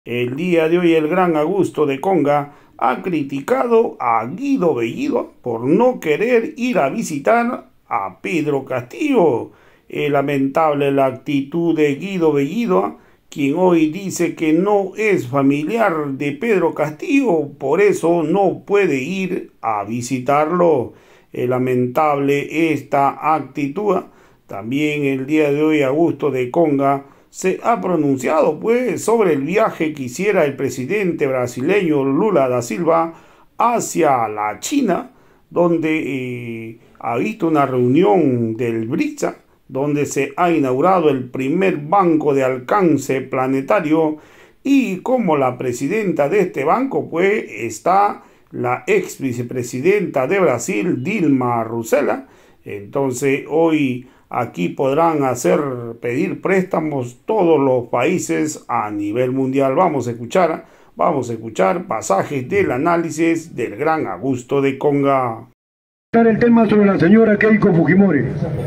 El día de hoy el gran Augusto de Conga ha criticado a Guido Bellido por no querer ir a visitar a Pedro Castillo. Es lamentable la actitud de Guido Bellido, quien hoy dice que no es familiar de Pedro Castillo, por eso no puede ir a visitarlo. Es lamentable esta actitud. También el día de hoy Augusto de Conga se ha pronunciado pues sobre el viaje que hiciera el presidente brasileño Lula da Silva hacia la China, donde ha visto una reunión del BRICS, donde se ha inaugurado el primer banco de alcance planetario, y como la presidenta de este banco pues está la ex vicepresidenta de Brasil, Dilma Rousseff. Entonces hoy aquí podrán pedir préstamos todos los países a nivel mundial. Vamos a escuchar pasajes del análisis del gran Augusto de Conga. El tema sobre la señora Keiko Fujimori.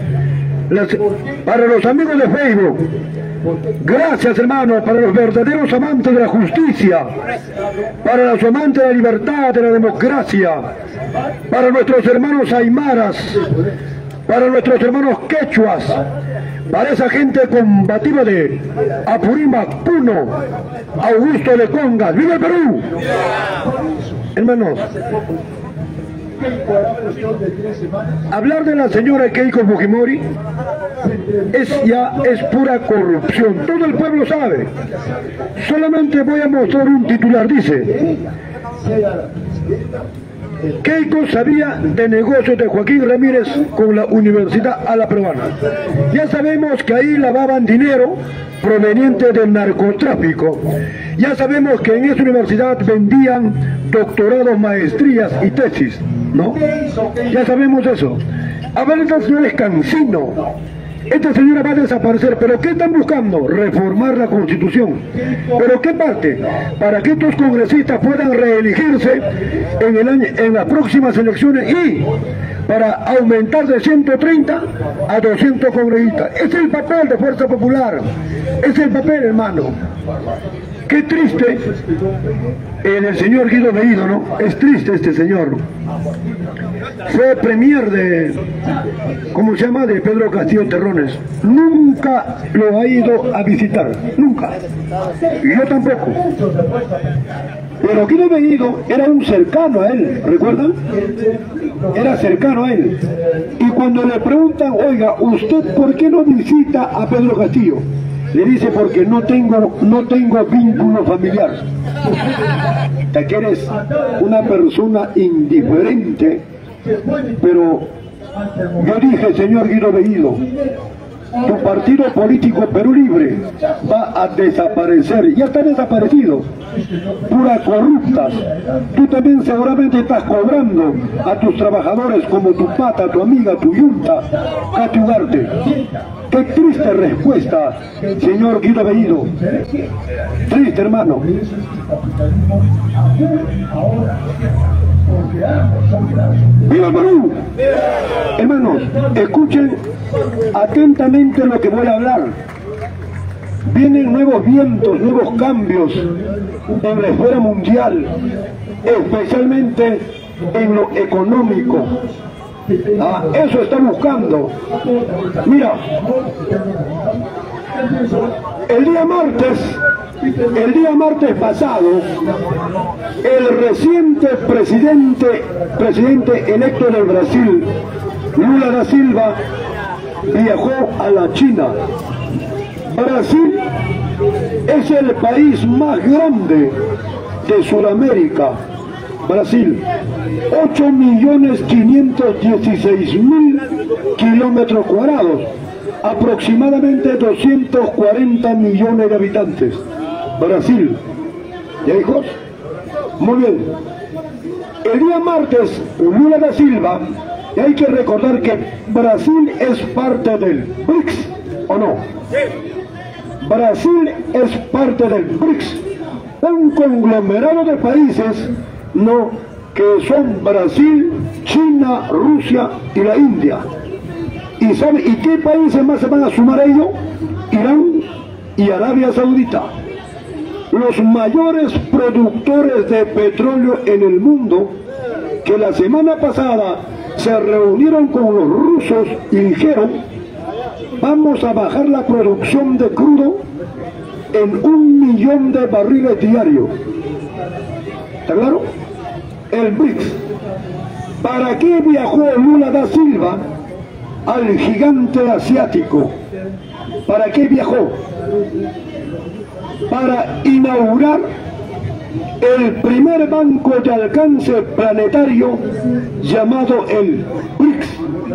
Para los amigos de Facebook, gracias hermanos, para los verdaderos amantes de la justicia, para los amantes de la libertad, de la democracia, para nuestros hermanos aymaras, para nuestros hermanos quechuas, para esa gente combativa de Apurímac, Puno, Augusto de Conga. ¡Viva el Perú! Hermanos, hablar de la señora Keiko Fujimori es pura corrupción. Todo el pueblo sabe. Solamente voy a mostrar un titular. Dice: Keiko sabía de negocios de Joaquín Ramírez con la Universidad a la Peruana. Ya sabemos que ahí lavaban dinero proveniente del narcotráfico. Ya sabemos que en esa universidad vendían doctorados, maestrías y tesis, ¿no? Ya sabemos eso. A ver, esta señora es cansino. Esta señora va a desaparecer. ¿Pero qué están buscando? Reformar la Constitución. ¿Pero qué parte? Para que estos congresistas puedan reelegirse en las próximas elecciones, y para aumentar de 130 a 200 congresistas. Ese es el papel de Fuerza Popular. Ese es el papel, hermano. Qué triste el señor Guido Bellido, ¿no? Es triste este señor. Fue premier de, ¿cómo se llama?, de Pedro Castillo Terrones. Nunca lo ha ido a visitar, nunca. Y yo tampoco. Pero Guido Bellido era un cercano a él, ¿recuerdan? Era cercano a él. Y cuando le preguntan: oiga, ¿usted por qué no visita a Pedro Castillo? Le dice: porque no tengo vínculo familiar. Te quieres una persona indiferente. Pero yo dije: señor Guido Bellido, tu partido político Perú Libre va a desaparecer. Ya está desaparecido. Puras corruptas. Tú también seguramente estás cobrando a tus trabajadores como tu pata, tu amiga, tu yunta, Katy Ugarte. Qué triste respuesta, señor Guido Bellido. Triste, hermano. ¡Viva Perú! Hermanos, escuchen atentamente lo que voy a hablar. Vienen nuevos vientos, nuevos cambios en la esfera mundial, especialmente en lo económico. Eso está buscando. Mira, el día martes pasado, el reciente presidente electo del Brasil, Lula da Silva, viajó a la China. Brasil es el país más grande de Sudamérica. Brasil, 8.516.000 kilómetros cuadrados, aproximadamente 240 millones de habitantes. Brasil. ¿Ya, hijos? Muy bien. El día martes, Lula da Silva, y hay que recordar que Brasil es parte del BRICS, ¿o no? Brasil es parte del BRICS, un conglomerado de países, no, que son Brasil, China, Rusia y la India. ¿Y qué países más se van a sumar a ello? Irán y Arabia Saudita. los mayores productores de petróleo en el mundo, que la semana pasada se reunieron con los rusos y dijeron: vamos a bajar la producción de crudo en 1 millón de barriles diarios. ¿Está claro? El BRICS. ¿Para qué viajó Lula da Silva al gigante asiático? ¿Para qué viajó? Para inaugurar el primer banco de alcance planetario llamado el BRICS.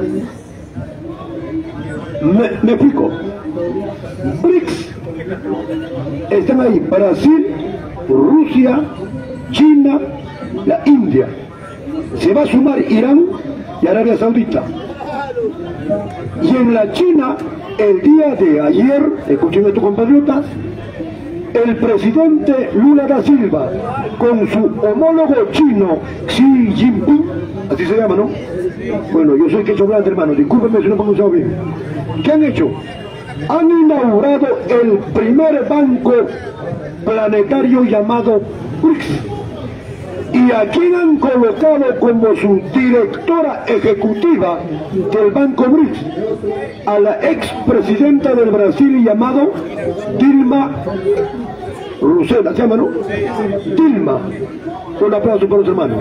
Me explico. BRICS están ahí: Brasil, Rusia, China, la India. Se va a sumar Irán y Arabia Saudita. Y en la China, el día de ayer, escuchen a tu compatriota, el presidente Lula da Silva con su homólogo chino Xi Jinping, así se llama, ¿no? Bueno, yo soy quechograndes, hermano, discúlpenme si no me he pronunciado bien. ¿Qué han hecho? Han inaugurado el primer banco planetario llamado BRICS. ¿Y a quién han colocado como su directora ejecutiva del Banco BRICS? A la expresidenta del Brasil llamado Dilma Rousseff, ¿se llama, no? Dilma. Un aplauso para los hermanos.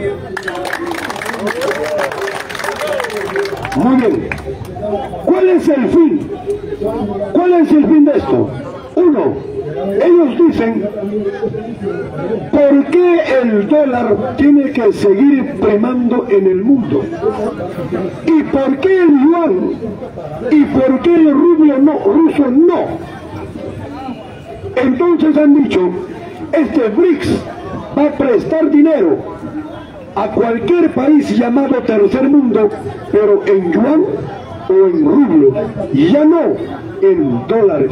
Muy bien. ¿Cuál es el fin? ¿Cuál es el fin de esto? Uno, ellos dicen: ¿por qué el dólar tiene que seguir primando en el mundo? ¿Y por qué el yuan? ¿Y por qué el rublo no, ruso no? Entonces han dicho: este BRICS va a prestar dinero a cualquier país llamado tercer mundo, pero en yuan o en rublo, y ya no en dólares.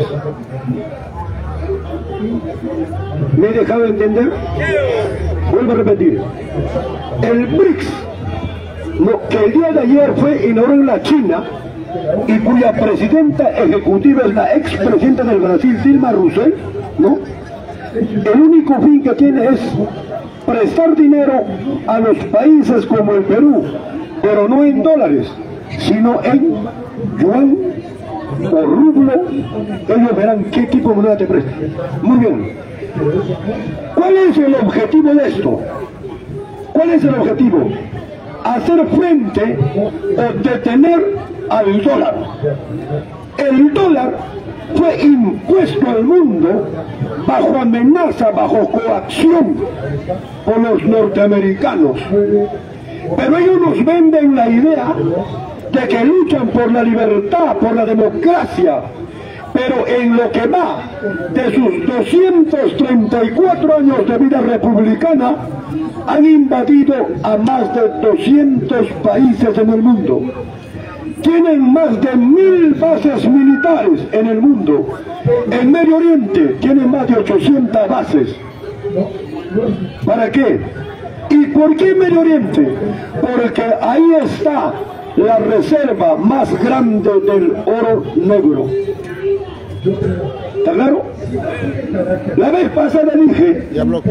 ¿Me he dejado entender? Vuelvo a repetir. El BRICS, que el día de ayer fue inaugurado en la China y cuya presidenta ejecutiva es la expresidenta del Brasil, Dilma Rousseff, ¿no? El único fin que tiene es prestar dinero a los países como el Perú, pero no en dólares, sino en yuan o rublo. Ellos verán qué tipo de moneda te presta. Muy bien. ¿Cuál es el objetivo de esto? ¿Cuál es el objetivo? Hacer frente o detener al dólar. El dólar fue impuesto al mundo bajo amenaza, bajo coacción por los norteamericanos. Pero ellos nos venden la idea de que luchan por la libertad, por la democracia, pero en lo que va de sus 234 años de vida republicana, han invadido a más de 200 países en el mundo. Tienen más de 1000 bases militares en el mundo. En Medio Oriente tienen más de 800 bases. ¿Para qué? ¿Y por qué Medio Oriente? Porque ahí está la reserva más grande del oro negro. ¿Está claro? La vez pasada dije,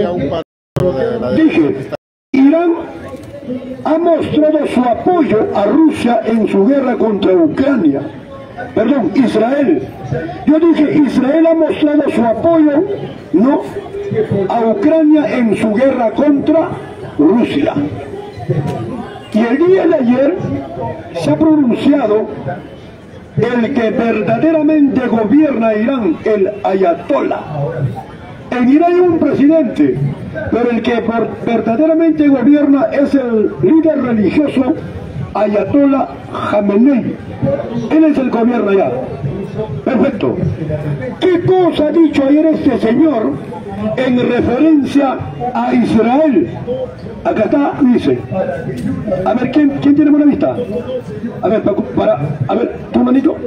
Irán ha mostrado su apoyo a Rusia en su guerra contra Ucrania. Perdón, Israel. Yo dije, Israel ha mostrado su apoyo, ¿no?, a Ucrania en su guerra contra Rusia. Y el día de ayer se ha pronunciado el que verdaderamente gobierna Irán, el ayatolá. En Irán hay un presidente, pero el que verdaderamente gobierna es el líder religioso Ayatollah Khamenei. Él es el que gobierna allá. Perfecto. ¿Qué cosa ha dicho ayer este señor en referencia a Israel? Acá está, dice. A ver, ¿quién tiene buena vista? A ver, a ver, tu manito.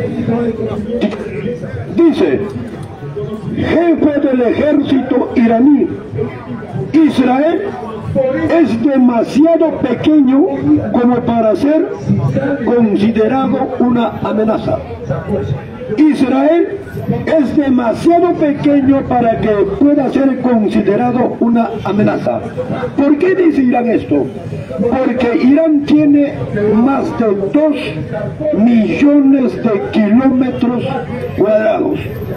Dice: jefe del ejército iraní, Israel es demasiado pequeño como para ser considerado una amenaza. Israel es demasiado pequeño para que pueda ser considerado una amenaza. ¿Por qué dice Irán esto? Porque Irán tiene más de 2 millones de kilómetros cuadrados.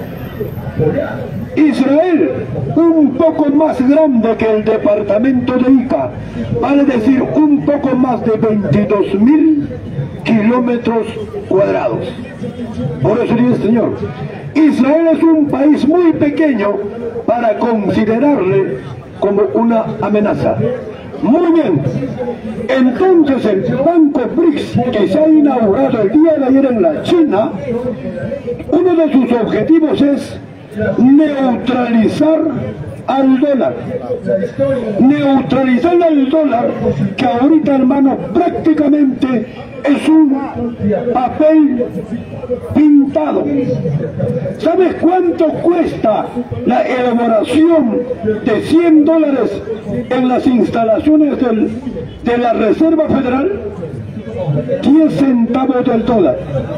Israel, un poco más grande que el departamento de Ica, vale decir un poco más de 22.000 kilómetros cuadrados. Por eso dice el Señor, Israel es un país muy pequeño para considerarle como una amenaza. Muy bien, entonces el Banco BRICS, que se ha inaugurado el día de ayer en la China, uno de sus objetivos es neutralizar al dólar. Neutralizar al dólar, que ahorita, hermano, prácticamente es un papel pintado. ¿Sabes cuánto cuesta la elaboración de $100 en las instalaciones de la Reserva Federal? 10 centavos del dólar,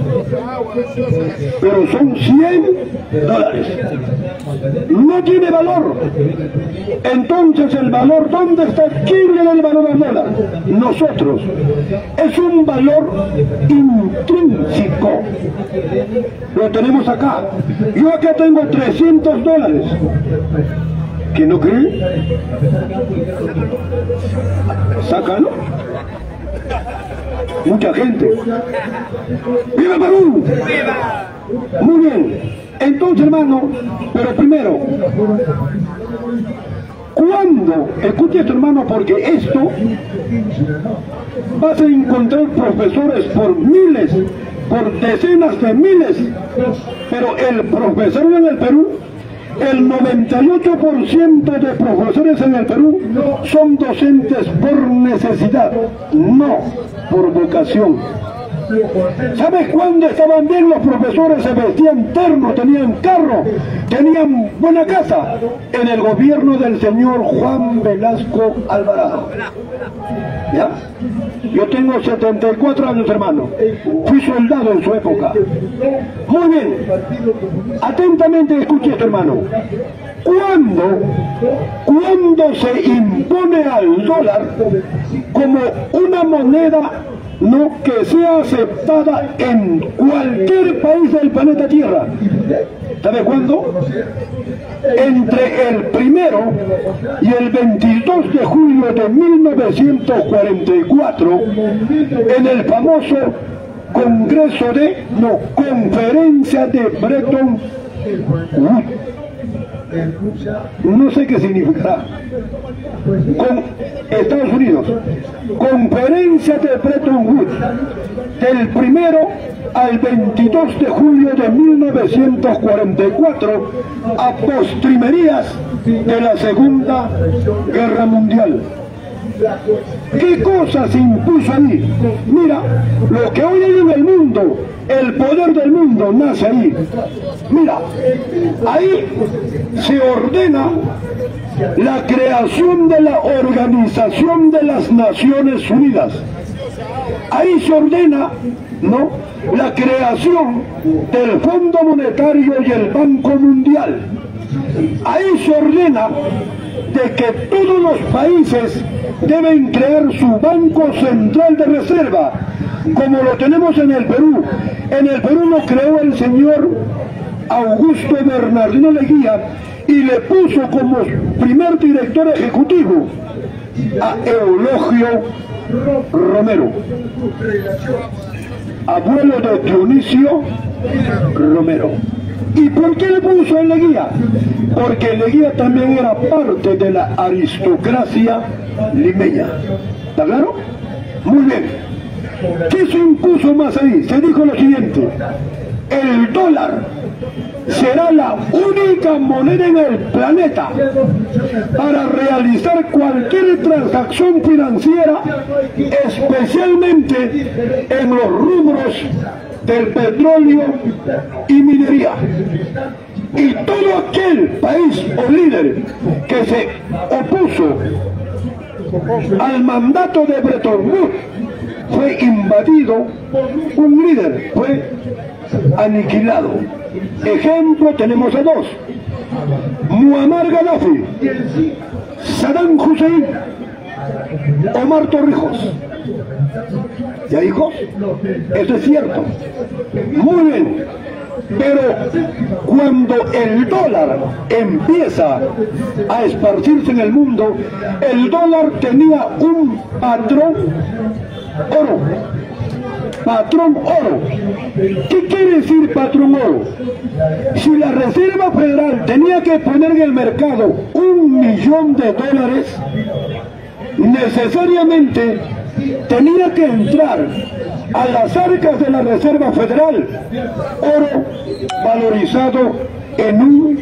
pero son $100. No tiene valor. Entonces el valor, ¿dónde está? ¿Quién le da el valor al dólar? Nosotros. Es un valor intrínseco. Lo tenemos acá. Yo acá tengo $300. ¿Quién no cree? Sácalo. Mucha gente. ¡Viva Perú! Muy bien. Entonces, hermano, pero primero, ¿cuándo? Escuche esto, hermano, porque esto vas a encontrar profesores por miles, por decenas de miles, pero el profesor en el Perú, el 98% de profesores en el Perú son docentes por necesidad, no por vocación. ¿Sabes cuándo estaban bien los profesores? Se vestían ternos, tenían carro, tenían buena casa. En el gobierno del señor Juan Velasco Alvarado. ¿Ya? Yo tengo 74 años, hermano. Fui soldado en su época. Muy bien. Atentamente escuche esto, hermano. ¿Cuándo se impone al dólar como una moneda que sea aceptada en cualquier país del planeta Tierra? ¿Sabe cuándo? Entre el 1 y el 22 de julio de 1944, en el famoso Conferencia de Bretton Woods. No sé qué significará. Con Estados Unidos. Conferencia de Bretton Woods. Del 1 al 22 de julio de 1944, a postrimerías de la Segunda Guerra Mundial. ¿Qué cosa se impuso ahí? Mira, lo que hoy hay en el mundo, el poder del mundo nace ahí. Mira, ahí se ordena la creación de la Organización de las Naciones Unidas. Ahí se ordena, ¿no?, la creación del Fondo Monetario y el Banco Mundial. Ahí se ordena de que todos los países deben crear su Banco Central de Reserva, como lo tenemos en el Perú. En el Perú lo creó el señor Augusto Bernardino Leguía y le puso como primer director ejecutivo a Eulogio Romero, abuelo de Dionisio Romero. ¿Y por qué le puso a Leguía? Porque Leguía también era parte de la aristocracia limeña. ¿Está claro? Muy bien. ¿Qué se impuso más ahí? Se dijo lo siguiente: el dólar será la única moneda en el planeta para realizar cualquier transacción financiera, especialmente en los rubros del petróleo y minería. Y todo aquel país o líder que se opuso al mandato de Bretton Woods fue invadido, un líder fue aniquilado. Ejemplo tenemos a dos: Muammar Gaddafi, Saddam Hussein, Omar Torrijos. ¿Ya, hijos? Eso es cierto. Muy bien. Pero cuando el dólar empieza a esparcirse en el mundo, el dólar tenía un patrón oro. Patrón oro. ¿Qué quiere decir patrón oro? Si la Reserva Federal tenía que poner en el mercado $1.000.000, necesariamente tenía que entrar a las arcas de la Reserva Federal oro valorizado en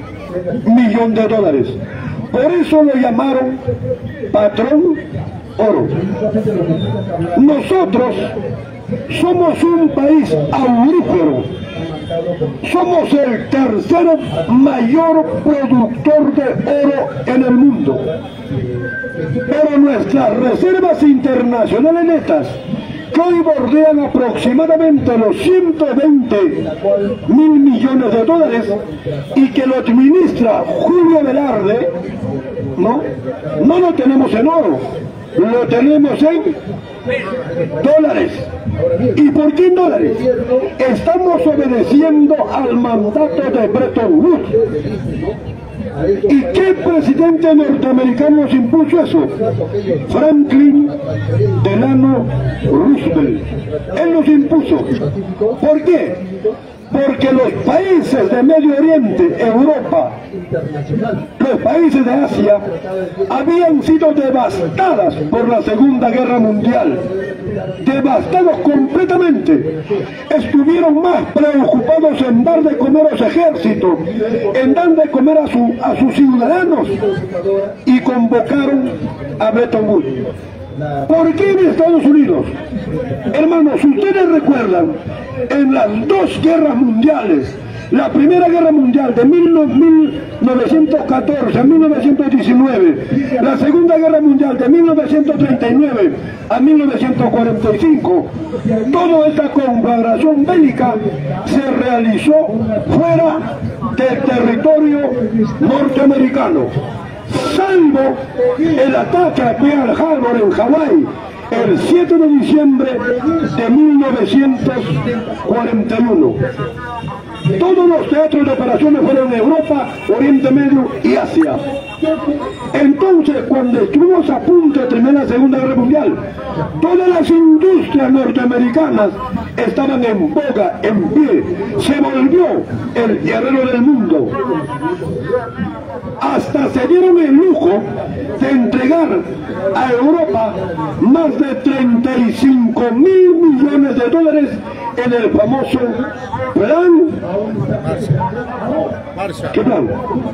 $1.000.000. Por eso lo llamaron patrón oro. Nosotros somos un país aurífero. Somos el tercer mayor productor de oro en el mundo. Pero nuestras reservas internacionales netas, que hoy bordean aproximadamente los 120.000 millones de dólares y que lo administra Julio Velarde, no lo tenemos en oro, lo tenemos en dólares. ¿Y por qué en dólares? Estamos obedeciendo al mandato de Bretton Woods. ¿Y qué presidente norteamericano nos impuso eso? Franklin Delano Roosevelt. Él nos impuso. ¿Por qué? Porque los países de Medio Oriente, Europa, los países de Asia, habían sido devastadas por la Segunda Guerra Mundial. Devastados completamente. Estuvieron más preocupados en dar de comer a los ejércitos, en dar de comer a sus ciudadanos, y convocaron a Bretton Woods. ¿Por qué en Estados Unidos? Hermanos, ustedes recuerdan, en las dos guerras mundiales, la Primera Guerra Mundial de 1914 a 1919, la Segunda Guerra Mundial de 1939 a 1945, toda esta conflagración bélica se realizó fuera del territorio norteamericano, salvo el ataque a Pearl Harbor en Hawái el 7 de diciembre de 1941. Todos los teatros de operaciones fueron en Europa, Oriente Medio y Asia. Entonces, cuando estuvimos a punto de terminar la Segunda Guerra Mundial, todas las industrias norteamericanas estaban en boga, en pie. Se volvió el guerrero del mundo. Hasta se dieron el lujo de entregar a Europa más de 35.000 millones de dólares en el famoso plan. ¿Qué plan?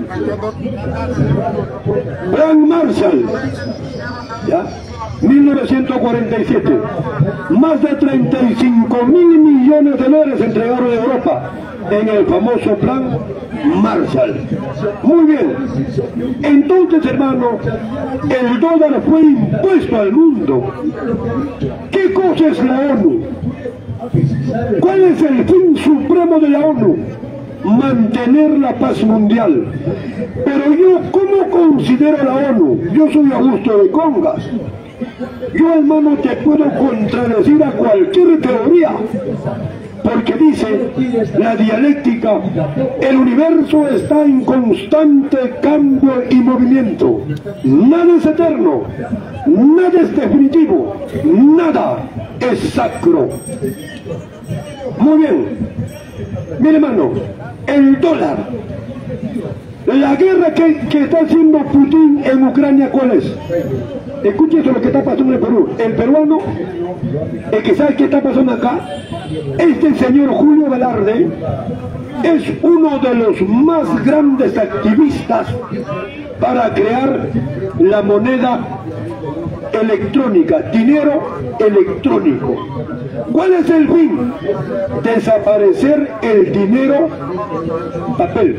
Plan Marshall. ¿Ya? 1947. Más de 35.000 millones de dólares entregaron a Europa en el famoso plan Marshall. Muy bien. Entonces, hermano, el dólar fue impuesto al mundo. ¿Qué cosa es la ONU? ¿Cuál es el fin supremo de la ONU? Mantener la paz mundial. Pero yo, ¿cómo considero la ONU? Yo soy Augusto de Congas. Yo, hermano, te puedo contradecir a cualquier teoría, porque dice la dialéctica: el universo está en constante cambio y movimiento. Nada es eterno, nada es definitivo, nada es sacro. Muy bien. Mire, hermano, el dólar, la guerra que está haciendo Putin en Ucrania, ¿cuál es? Escuchen lo que está pasando en el Perú. El peruano, el que sabe qué está pasando acá, este señor Julio Velarde es uno de los más grandes activistas para crear la moneda electrónica, dinero electrónico. ¿Cuál es el fin? Desaparecer el dinero papel.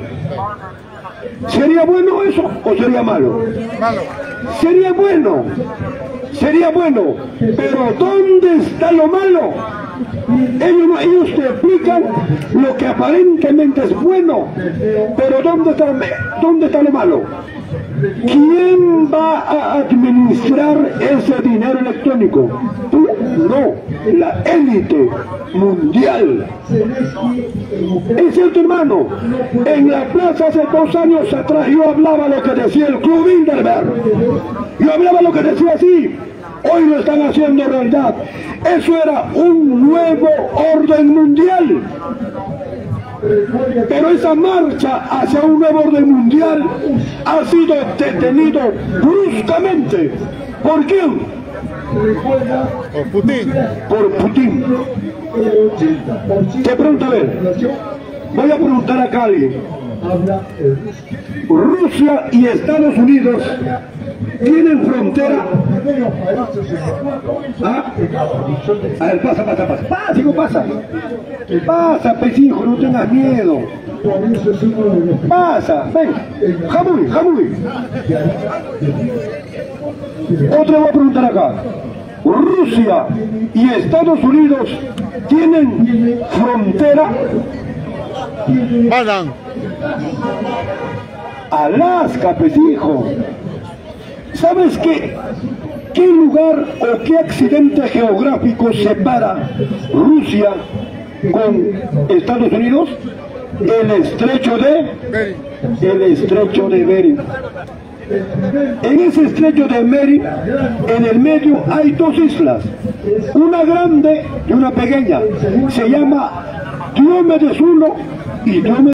¿Sería bueno eso o sería malo? Malo. Sería bueno, sería bueno, pero ¿dónde está lo malo? Ellos te explican lo que aparentemente es bueno, pero ¿dónde está lo malo? ¿Quién va a administrar ese dinero electrónico? ¿Tú? No, la élite mundial. Es cierto, hermano, en la plaza hace 2 años atrás yo hablaba lo que decía el Club Bilderberg. Yo hablaba lo que decía así. Hoy lo están haciendo realidad. Eso era un nuevo orden mundial. Pero esa marcha hacia un nuevo orden mundial ha sido detenido bruscamente. ¿Por quién? Por Putin. Por Putin. Te pregunto, a ver, voy a preguntar a Cali. Rusia y Estados Unidos tienen frontera. ¿Ah? A ver, pasa. Pasa, hijo, pasa. Pasa, pues, hijo, no tengas miedo. Pasa, ven. Jamuy. Otra voy a preguntar acá. Rusia y Estados Unidos tienen frontera. Mandan. Alaska, pues, hijo. ¿Sabes qué lugar o qué accidente geográfico separa Rusia con Estados Unidos? El estrecho de Bering. En ese estrecho de Bering, en el medio hay 2 islas, una grande y una pequeña. Se llama Diomedes 1 y Diomedes